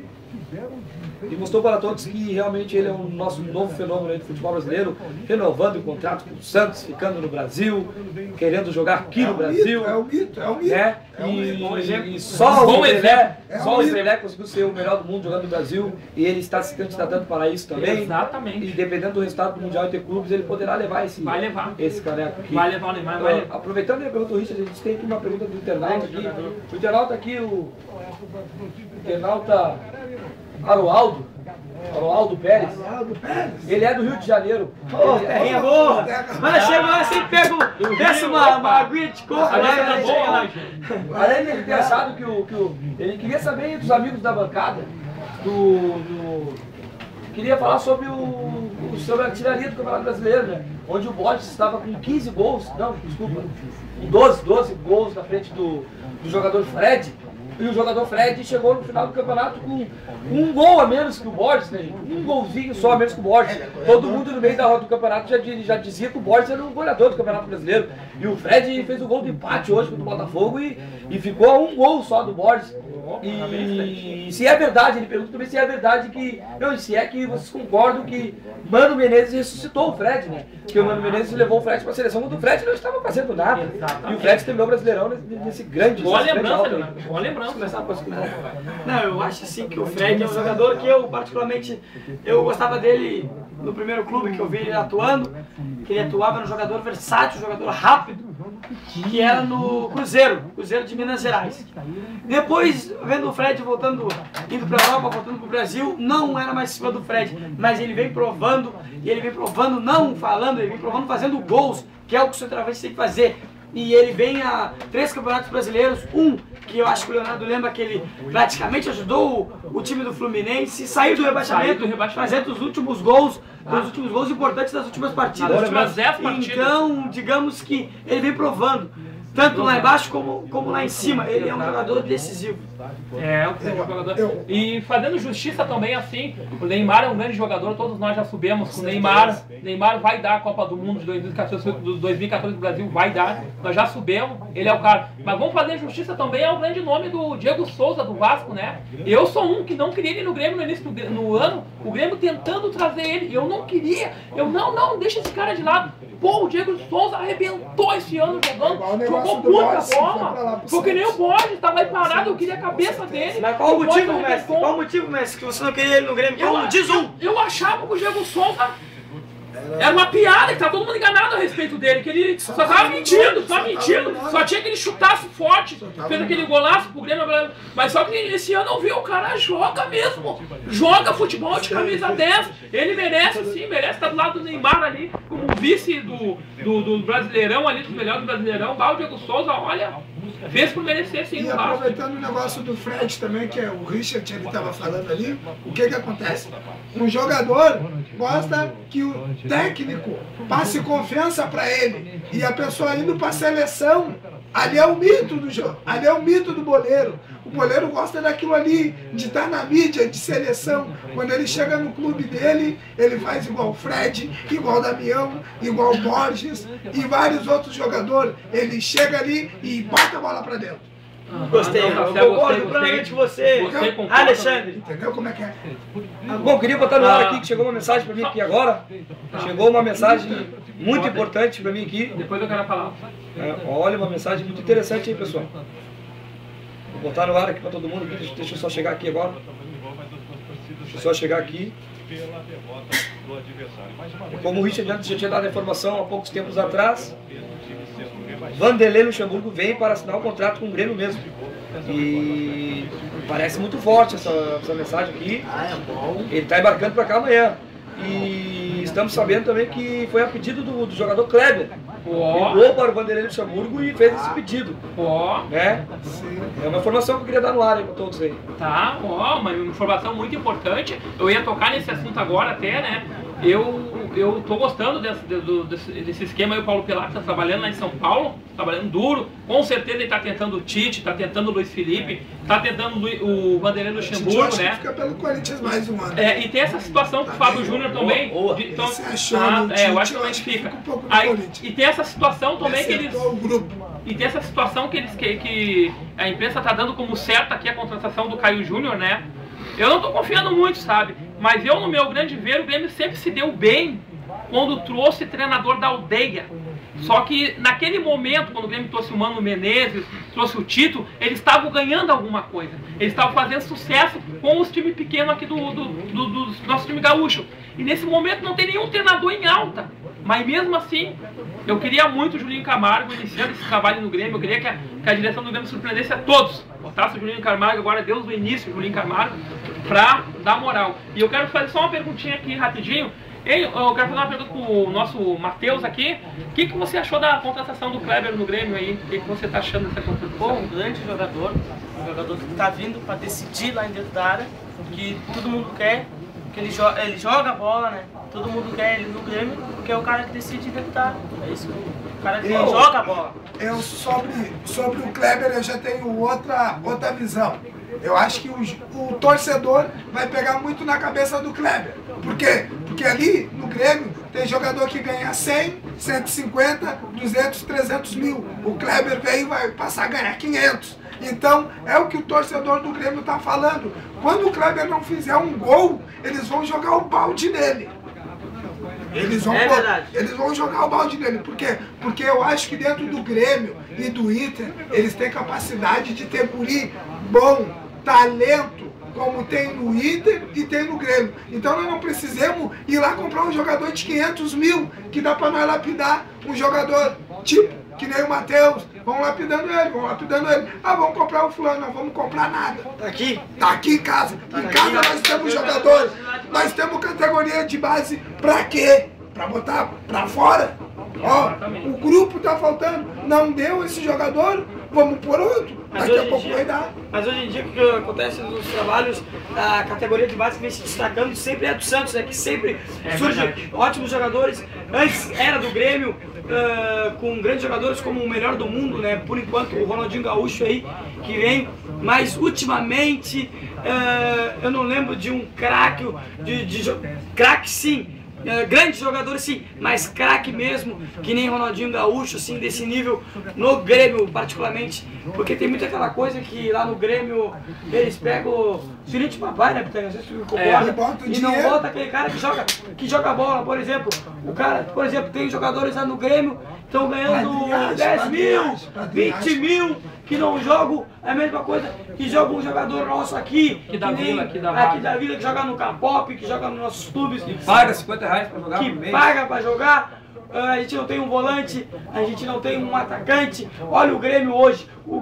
E mostrou para todos que realmente ele é um nosso novo fenômeno do futebol brasileiro, renovando o contrato com o Santos, ficando no Brasil, querendo jogar aqui no Brasil. É o mito. Né? E só o Pelé conseguiu ser o melhor do mundo jogando no Brasil, e ele está se candidatando para isso também. Exatamente. E dependendo do resultado do Mundial Interclubes, ele poderá levar esse caneco aqui. Vai levar o Neymar, vai levar. Aproveitando a pergunta do Richard, a gente tem aqui uma pergunta do internauta aqui. O internauta aqui, o internauta Aroaldo Pérez. Ele é do Rio de Janeiro. Terrinha boa! Mas chega lá, sempre peço uma aguinha de coco, né? Além de ele ter achado que ele queria saber dos amigos da bancada, queria falar sobre sobre a artilharia do Campeonato Brasileiro, né? Onde o Borges estava com 15 gols, não, desculpa, com 12 gols na frente do jogador Fred. E o jogador Fred chegou no final do campeonato com um gol a menos que o Borges, né? Um golzinho só a menos que o Borges. Todo mundo no meio do campeonato já dizia que o Borges era o goleador do Campeonato Brasileiro. E o Fred fez o gol do empate hoje contra o Botafogo e ficou a um gol só do Borges. E se é verdade, ele pergunta também se é verdade que... Não, se é que vocês concordam que Mano Menezes ressuscitou o Fred, né? Que o Mano Menezes levou o Fred para a seleção quando o Fred não estava fazendo nada. E o Fred terminou o Brasileirão nesse grande... Boa lembrança, né? Boa lembrança. Não, eu acho assim que o Fred é um jogador que eu particularmente eu gostava dele no primeiro clube que eu vi ele atuando, que ele atuava no jogador versátil, jogador rápido, que era no Cruzeiro de Minas Gerais. Depois, vendo o Fred voltando, indo para a Europa, voltando para o Brasil, não era mais cima do Fred, mas ele vem provando, não falando, ele vem provando fazendo gols, que é o que o centroavante tem que fazer. E ele vem a 3 campeonatos brasileiros, que eu acho que o Leonardo lembra que ele praticamente ajudou o time do Fluminense, saiu do rebaixamento, fazendo os últimos gols importantes das últimas partidas. Das últimas 10 partidas. Então, digamos que ele vem provando, tanto lá embaixo como lá em cima. Ele é um jogador decisivo. É um jogador. E fazendo justiça também, assim, o Neymar é um grande jogador, todos nós já subimos com o Neymar. Neymar vai dar a Copa do Mundo de 2014 do Brasil, vai dar. Nós já subimos, ele é o cara. Mas vamos fazer justiça também ao grande nome do Diego Souza, do Vasco, né? Eu sou um que não queria ele no Grêmio no início do ano, o Grêmio tentando trazer ele, eu não queria. Não, deixa esse cara de lado. Pô, o Diego Souza arrebentou esse ano jogando, jogou muita bola. Foi que nem o Borges, tava aí parado, eu queria a cabeça dele. Mas qual o motivo, Messi, que você não queria ele no Grêmio? Eu achava que o Diego Souza era uma piada, que tá todo mundo enganado a respeito dele, que ele só tava mentindo, só tinha que ele chutasse forte, fez aquele golaço pro Grêmio, mas só que esse ano eu vi o cara joga mesmo, joga futebol de camisa 10, ele merece sim, merece estar do lado do Neymar ali, como vice do Brasileirão ali, dos melhores do Brasileirão, o Diego Souza, olha, fez por merecer sim. E aproveitando o negócio do Fred também, que é o Richard, ele estava falando ali, o que acontece? Um jogador gosta que o técnico passe confiança para ele, e a pessoa indo para a seleção, ali é o mito do jogo, ali é o mito do boleiro. O boleiro gosta daquilo ali, de estar na mídia, de seleção. Quando ele chega no clube dele, ele faz igual o Fred, igual o Damião, igual o Borges e vários outros jogadores. Ele chega ali e bota a bola para dentro. Gostei, eu concordo plenamente com você, Alexandre. Entendeu como é que é? Bom, queria botar no ar aqui que chegou uma mensagem para mim aqui agora. Chegou uma mensagem muito importante para mim aqui. Depois eu quero falar. Olha, uma mensagem muito interessante aí, pessoal. Vou botar no ar aqui para todo mundo. Deixa eu só chegar aqui agora. Deixa eu só chegar aqui. Como o Richard antes já tinha dado a informação há poucos tempos atrás, Vanderlei Luxemburgo vem para assinar um contrato com o Grêmio mesmo. E parece muito forte essa mensagem aqui. Ele está embarcando para cá amanhã. E estamos sabendo também que foi a pedido do jogador Kleber. Ligou para o Vanderlei Luxemburgo e fez esse pedido. Né? É uma informação que eu queria dar no ar aí para todos aí. Tá, uma informação muito importante. Eu ia tocar nesse assunto agora até, né? Eu tô gostando desse esquema aí, o Paulo Pelato tá trabalhando lá em São Paulo, trabalhando duro. Com certeza ele tá tentando o Tite, tá tentando o Luiz Felipe, tá tentando o Vanderlei Luxemburgo, né? Fica pelo Corinthians mais um ano. E tem essa situação com o Fábio Júnior também. Então, eu acho que também fica. E tem essa situação também que eles... E tem essa situação que a imprensa tá dando como certa aqui a contratação do Caio Júnior, né? Eu não tô confiando muito, sabe? Mas eu, no meu grande ver, o Grêmio sempre se deu bem quando trouxe treinador da aldeia. Só que naquele momento, quando o Grêmio trouxe o Mano Menezes, trouxe o Tito, eles estavam ganhando alguma coisa. Eles estavam fazendo sucesso com os times pequenos aqui do nosso time gaúcho. E nesse momento não tem nenhum treinador em alta. Mas mesmo assim, eu queria muito o Julinho Camargo iniciando esse trabalho no Grêmio. Eu queria que a direção do Grêmio surpreendesse a todos. Botasse o Julinho Camargo, agora Deus do início, o Julinho Camargo, pra dar moral. E eu quero fazer só uma perguntinha aqui rapidinho. Eu quero fazer uma pergunta pro nosso Matheus aqui. O que você achou da contratação do Kleber no Grêmio aí? O que você tá achando dessa contratação? Um grande jogador, um jogador que tá vindo para decidir lá dentro da área, que todo mundo quer Ele joga a bola, né? Todo mundo quer ele no Grêmio, porque é o cara que decide deputar. É isso, o cara que joga a bola. Eu sobre o Kleber eu já tenho outra visão. Eu acho que o torcedor vai pegar muito na cabeça do Kleber. Por quê? Porque ali no Grêmio tem jogador que ganha 100, 150, 200, 300 mil. O Kleber veio e vai passar a ganhar 500. Então é o que o torcedor do Grêmio está falando. Quando o Kleber não fizer um gol, eles vão jogar o balde nele. Eles vão jogar o balde nele. Por quê? Porque eu acho que dentro do Grêmio e do Inter, eles têm capacidade de ter guri bom, talento, como tem no Inter e tem no Grêmio. Então nós não precisamos ir lá comprar um jogador de 500 mil, que dá para nós lapidar um jogador tipo, que nem o Matheus. Vão lapidando ele. Ah, vamos comprar o fulano, não vamos comprar nada. Tá aqui em casa. Em casa nós temos jogadores, nós temos categoria de base pra quê? Pra botar pra fora? Ó, o grupo tá faltando, não deu esse jogador, vamos por outro. Daqui a pouco vai dar. Mas hoje em dia o que acontece nos trabalhos, a categoria de base que vem se destacando sempre é do Santos, né? Que sempre surge ótimos jogadores. Antes era do Grêmio, com grandes jogadores como o melhor do mundo, né? Por enquanto o Ronaldinho Gaúcho aí que vem, mas ultimamente eu não lembro de um craque, craque sim. Grandes jogadores sim, mas craque mesmo, que nem Ronaldinho Gaúcho, assim, desse nível no Grêmio particularmente, porque tem muita aquela coisa que lá no Grêmio eles pegam o filho de papai, né, Pitanga? Às vezes tu concorda, e não bota aquele cara que joga bola, por exemplo. O cara, por exemplo, tem jogadores lá no Grêmio estão ganhando 10 mil, 20 mil, que não jogam a mesma coisa que joga um jogador nosso aqui, aqui da Vila, que joga no Capop, que joga nos nossos clubes, que paga 50 reais pra jogar que por mês. paga pra jogar. A gente não tem um volante, a gente não tem um atacante. Olha o Grêmio hoje no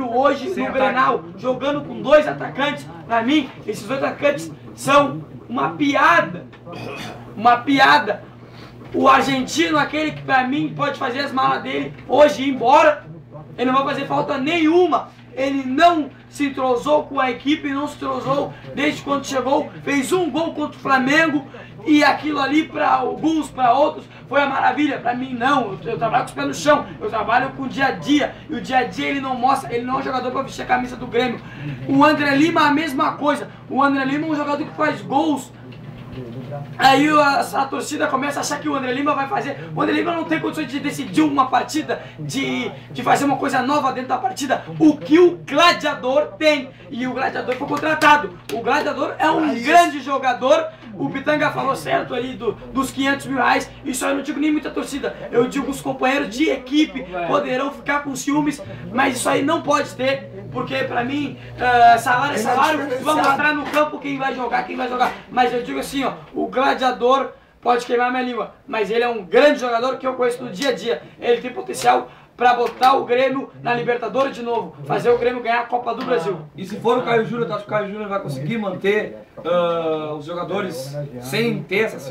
Grenal, jogando com 2 atacantes. Pra mim, esses 2 atacantes são uma piada. Uma piada. O argentino, aquele que pra mim pode fazer as malas dele hoje ir embora, ele não vai fazer falta nenhuma. Ele não se entrosou com a equipe, não se entrosou desde quando chegou, fez um gol contra o Flamengo e aquilo ali para alguns, para outros, foi a maravilha. Para mim não, eu trabalho com os pés no chão, eu trabalho com o dia a dia, e o dia a dia ele não mostra, ele não é um jogador para vestir a camisa do Grêmio. O André Lima a mesma coisa, o André Lima é um jogador que faz gols. Aí a torcida começa a achar que o André Lima vai fazer. O André Lima não tem condições de decidir uma partida, de fazer uma coisa nova dentro da partida. O que o Gladiador tem. E o Gladiador foi contratado. O Gladiador é um grande jogador. O Pitanga falou certo ali dos 500 mil reais. Isso aí eu não digo nem muita torcida. Eu digo os companheiros de equipe poderão ficar com ciúmes. Mas isso aí não pode ter. Porque pra mim, salário é salário. Vamos mostrar no campo quem vai jogar, Mas eu digo assim, ó, o Gladiador pode queimar minha língua, mas ele é um grande jogador que eu conheço no dia a dia. Ele tem potencial para botar o Grêmio na Libertadores de novo, fazer o Grêmio ganhar a Copa do Brasil. E se for o Caio Júnior, acho que o Caio Júnior vai conseguir manter os jogadores sem ter essa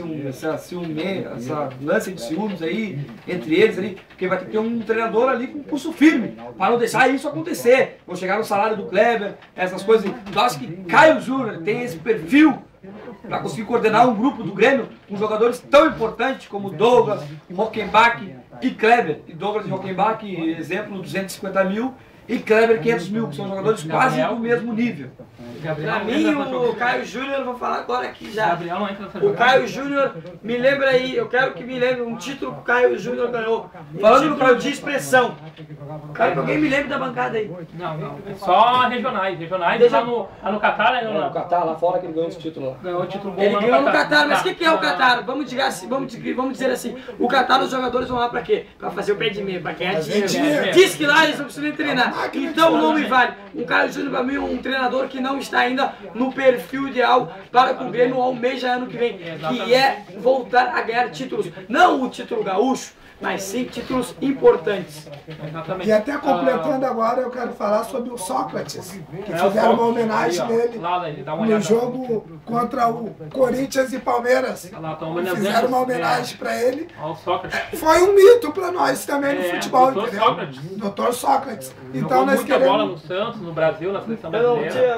lance de ciúmes aí, entre eles ali, porque vai ter que ter um treinador ali com pulso firme, para não deixar isso acontecer. Vou chegar no salário do Kleber, essas coisas. Eu acho que Caio Júnior tem esse perfil para conseguir coordenar um grupo do Grêmio com jogadores tão importantes como Douglas, Rockenbach e Kleber. E Douglas e Rockenbach, exemplo, 250 mil, e Kleber 500 mil, que são jogadores quase do mesmo nível. Pra mim, o Caio Júnior, eu vou falar agora aqui já. O Caio Júnior, me lembra aí, eu quero que me lembre um título que o Caio Júnior ganhou. Falando no Caio de expressão. Quero que alguém me lembre da bancada aí. Não. É só regionais. Lá no Catar, né? No Catar, lá fora que ele ganhou esse título lá. Ganhou o título bom. Ele ganhou no Catar, mas o que é o Catar? Vamos dizer assim, o Catar, os jogadores vão lá pra quê? Pra fazer o pé de meia, pra ganhar dinheiro. Diz que lá eles não precisam treinar. Então não me vale. O Caio Júnior pra mim é um treinador que não está ainda no perfil ideal para que o Grêmio almeja ano que vem, que é voltar a ganhar títulos. Não o título gaúcho, mas sim títulos importantes. Exatamente. E até completando agora, eu quero falar sobre o Sócrates, que fizeram uma homenagem nele no jogo contra o Corinthians e Palmeiras. Fizeram uma homenagem para ele. Foi um mito para nós também no futebol, entendeu? Dr. Sócrates. Então nós muita bola no Santos, no Brasil, na seleção brasileira.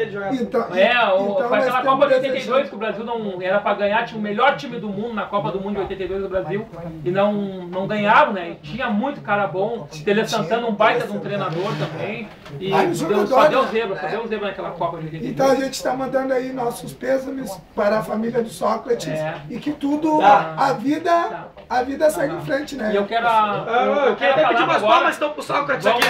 Foi aquela Copa de 82 que o Brasil não era para ganhar, tinha o melhor time do mundo na Copa do Mundo de 82 do Brasil e não ganharam, né? E tinha muito cara bom, Tele Santana um baita de um treinador também e só deu zebra naquela Copa de 82. Então a gente está mandando aí nossos pêsames para a família do Sócrates e que tudo, a vida segue em frente, né? E eu quero pedir umas palmas então pro Sócrates aqui.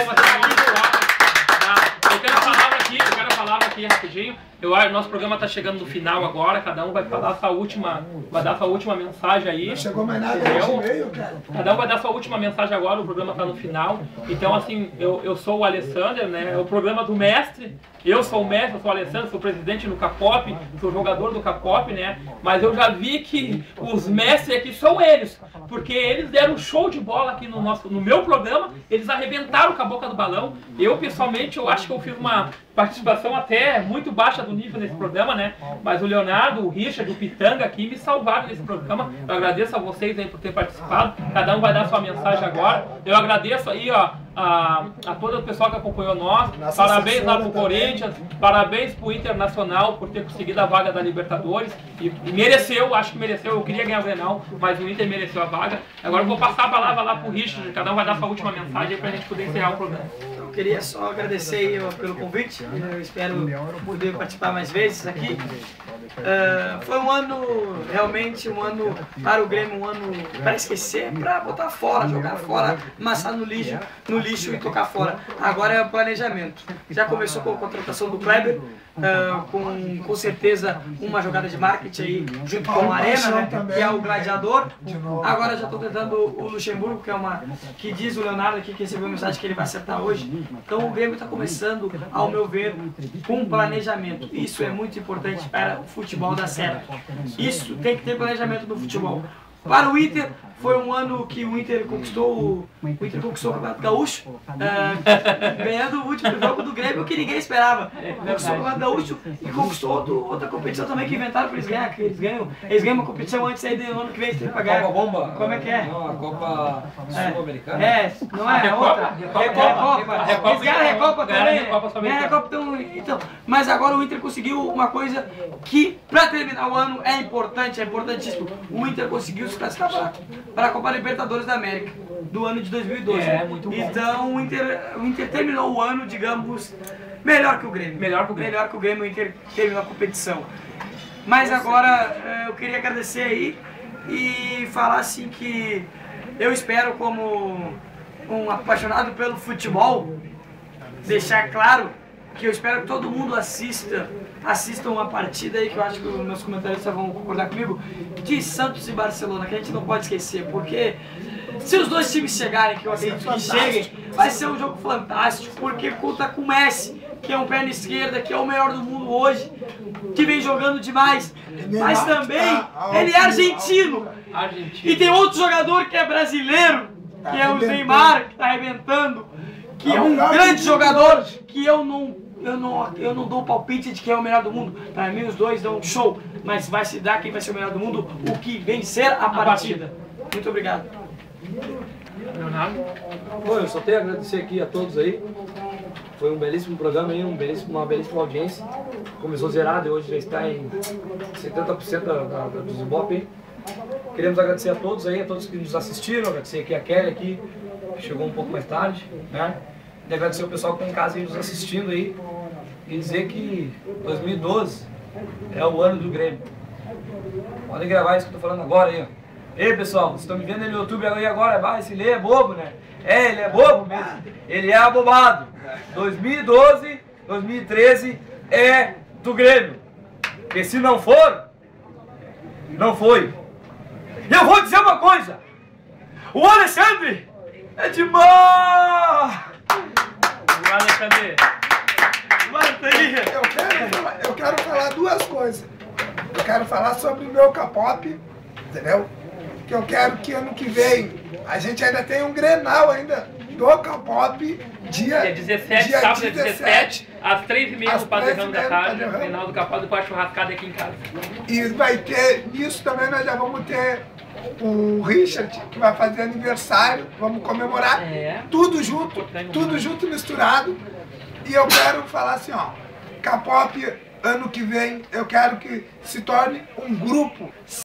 Eu quero falar aqui rapidinho. Nosso programa está chegando no final agora, cada um vai dar sua última mensagem aí. Não chegou mais nada no e-mail, cara. Cada um vai dar sua última mensagem agora, o programa está no final. Então, assim, eu sou o Alessandro, né? É o programa do mestre. Eu sou o mestre, eu sou o Alessandro, sou presidente do Capop, sou jogador do Capop, né? Mas eu já vi que os mestres aqui são eles, porque eles deram um show de bola aqui no meu programa, eles arrebentaram com a boca do balão. Eu, pessoalmente, eu acho que eu fiz uma participação até muito baixa do nível nesse programa, né? Mas o Leonardo, o Richard, o Pitanga aqui me salvaram nesse programa. Eu agradeço a vocês aí por ter participado. Cada um vai dar sua mensagem agora. Eu agradeço aí, ó, a todo o pessoal que acompanhou nós. Parabéns lá pro Corinthians, parabéns pro Internacional por ter conseguido a vaga da Libertadores. E mereceu, acho que mereceu. Eu queria ganhar o Grenal, mas o Inter mereceu a vaga. Agora eu vou passar a palavra lá pro Richard. Cada um vai dar sua última mensagem aí pra gente poder encerrar o programa. Eu queria só agradecer aí pelo convite. Eu espero poder participar mais vezes aqui. Foi um ano, realmente um ano para o Grêmio, um ano para esquecer, para botar fora, jogar fora, amassar no lixo e tocar fora. Agora é o planejamento. Já começou com a contratação do Kleber, com certeza uma jogada de marketing aí junto com a Arena, né, que é o gladiador. Agora já estou tentando o Luxemburgo, que diz o Leonardo aqui que recebeu a mensagem que ele vai acertar hoje. Então o Grêmio está começando, ao meu ver, com planejamento. Isso é muito importante para o futebol dar certo. Isso tem que ter planejamento no futebol. Para o Inter, foi um ano que o Inter conquistou o Campeonato Gaúcho, ganhando o último jogo do Grêmio, que ninguém esperava. Conquistou o Campeonato Gaúcho e conquistou outra competição também que inventaram para eles ganhar. Eles ganham uma competição antes aí do ano que vem, eles têm que pagar. Copa Bomba? Como é que é? Não, a Copa Sul-Americana. Não é outra. Eles ganharam a Recopa também. Ganharam a Recopa então. Mas agora o Inter conseguiu uma coisa que, para terminar o ano, é importante, é importantíssimo. O Inter conseguiu se classificar para a Copa Libertadores da América do ano de 2012. Muito bom. Então o Inter terminou o ano, digamos, melhor que o Grêmio. Melhor que o Grêmio, o Inter terminou a competição. Mas agora eu queria agradecer aí e falar assim que eu espero, como um apaixonado pelo futebol, deixar claro que eu espero que todo mundo assista uma partida aí, que eu acho que os meus comentaristas vão concordar comigo, de Santos e Barcelona, que a gente não pode esquecer, porque se os dois times chegarem, que eu acredito que cheguem, vai ser um jogo fantástico, porque conta com o Messi, que é um perna esquerda, que é o melhor do mundo hoje, que vem jogando demais, mas também ele é argentino, e tem outro jogador que é brasileiro, que é o Neymar, que está arrebentando, que é um grande jogador, que eu não dou o palpite de quem é o melhor do mundo. Para mim os dois dão um show, mas vai se dar quem vai ser o melhor do mundo, o que vencer a partida. Muito obrigado. Leonardo? Bom, eu só tenho a agradecer aqui a todos aí. Foi um belíssimo programa aí, uma belíssima audiência. Começou zerado e hoje já está em 70% dos Ibope aí. Queremos agradecer a todos aí, a todos que nos assistiram, agradecer aqui a Kelly aqui, que chegou um pouco mais tarde, né? E agradecer o pessoal que está em casa aí nos assistindo aí e dizer que 2012 é o ano do Grêmio. Podem gravar isso que eu estou falando agora aí, ó. Ei pessoal, vocês estão me vendo aí no YouTube aí agora, esse Lê é bobo, né? Ele é bobo mesmo, ele é abobado. 2012, 2013 é do Grêmio. Porque se não for, não foi. E eu vou dizer uma coisa, o Alexandre é demais! Alexandre! Eu quero falar duas coisas. Eu quero falar sobre o meu Capop, entendeu? que eu quero que ano que vem a gente ainda tem um Grenal ainda do Capop, dia 17, sábado é 17, às 3h30 no Padrão da tarde, no final do Capop, depois a churrascada aqui em casa. E vai ter, nisso também nós já vamos ter o Richard, que vai fazer aniversário, vamos comemorar tudo junto misturado. E eu quero falar assim, ó, Capop, ano que vem, eu quero que se torne um grupo